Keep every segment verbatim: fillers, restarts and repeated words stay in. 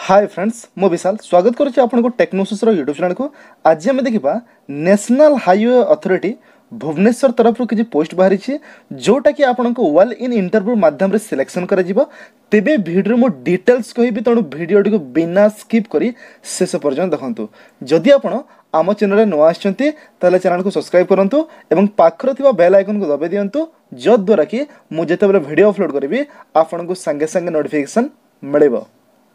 Hi friends मो विशाल स्वागत करुच्ची आपको टेक्नोसिस यूट्यूब चैनल को। आज आम देखा नेशनल हाईवे अथॉरिटी भुवनेश्वर तरफ किसी पोस्ट बाहरी जोटा कि आपको वेल इन इंटरव्यू माध्यम सिलेक्शन कर तेबे भिडियो मो डिटेल्स कहि तेणु भिडियो को बिना स्किप करी शेष पर्यंत देखंतु। जदि आपण आम चैनल नुआ आछंती ताले चैनल को सब्सक्राइब करंतु एवं पाखर थिबा बेल आइकन को दबाई दियंतु जद्वारा कि मु जेतेबेले वीडियो अपलोड करिवि आपन को संगे संगे नोटिफिकेशन मिलिबो।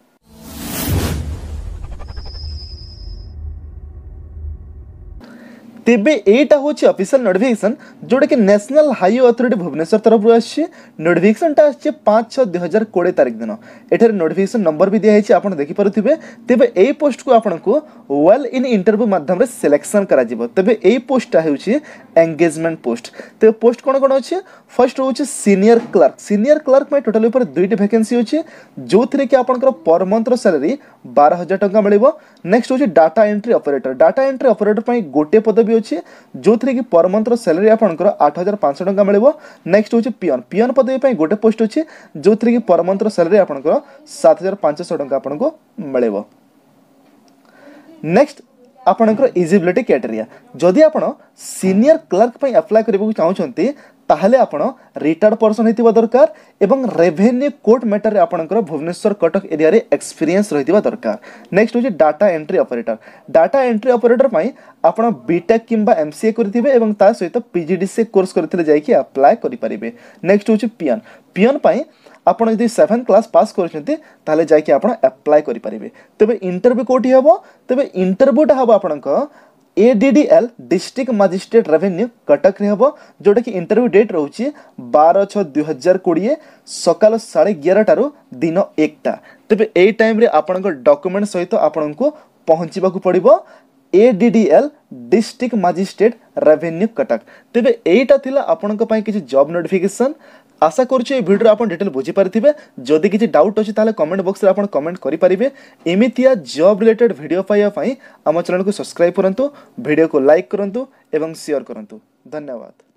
तेबे एटा होची ऑफिशियल नोटिफिकेशन जोटा कि नेशनल हाईवे अथॉरिटी भुवनेश्वर तरफ आछि। नोटिफिकेशन टा आछि पाँच छह दो हज़ार बीस तारिख दिन। एठारे नोटिफिकेशन नंबर भी दिया है आपण देखि पारुथिबे। तेबे एई पोस्ट को आपण को वेल इन इंटरव्यू माध्यम रे सिलेक्शन करा जिवो। तेबे एई पोस्ट टा हेउछि एंगेजमेंट पोस्ट। तेबे पोस्ट कोन कोन अछि? फर्स्ट होछि सीनियर क्लर्क। सीनियर क्लर्क में टोटल ऊपर दुईटी वैकेंसी अछि जोथिरे कि आपनकर पर मंथ सैलरी बारह हज़ार टका मिलिबो। नेक्स्ट होछि data entry operator. Data entry operator पई गोटे पदवी अछि जोथिरे कि पर मंथ सैलरी आपनकर आठ हज़ार पाँच सौ टका मिलिबो। नेक्स्ट होछि पियन। पियन पदवी पई गोटे पोस्ट अछि जोथिरे कि पर मंथ सैलरी आपनकर सात हज़ार पाँच सौ टका आपनको मिलिबो। नेक्स्ट आपनकर एलिजिबिलिटी क्राइटेरिया। जदि आपण सीनियर क्लर्क पई अप्लाई करबो चाहउछंती ताहले आपण रिटायर्ड पर्सन हेतिबा दरकार एवं रेवेन्यू कोर्ट मैटर रे आपनकर भुवनेश्वर कटक एरिया रे एक्सपीरियंस रहितिबा दरकार। नेक्स्ट होछि data entry operator. Data entry operator पई आपण बीटेक किंबा एमसीए करथिबे एवं ता सहित पीजीडीसी कोर्स करथिले जाय कि अप्लाई करि परिबे। नेक्स्ट होछि पियन। पियन पई आपण यदि सेवन क्लास पास करछंती ताहले जाय कि आपण अप्लाई करि परिबे। तबे इंटरव्यू कोठी हेबो? तबे इंटरव्यू टा हेबो आपनकर ADDL district magistrate revenue Cuttack रे हेबो जोटा कि इंटरव्यू डेट रहउची बारह छह दो हज़ार बीस सकाल साढ़े ग्यारह टारू दिन एक टा। तबे एई टाइम रे आपनकर डॉक्यूमेंट सहित आपनको पहुंचीबा को पड़िबो ADDL district magistrate revenue Cuttack. तबे एईटा थिला आपनका पई किछि जॉब नोटिफिकेशन। आशा करूछु ए वीडियो आपन डिटेल बुझी पारिथिबे। जदि किछि डाउट अछि ताले कमेंट बॉक्स रे आपन कमेंट करि परिबे। एमितिया जॉब रिलेटेड वीडियो पाइया पई हम चैनल को सब्सक्राइब करंतु, वीडियो को लाइक करंतु एवं शेयर करंतु। धन्यवाद।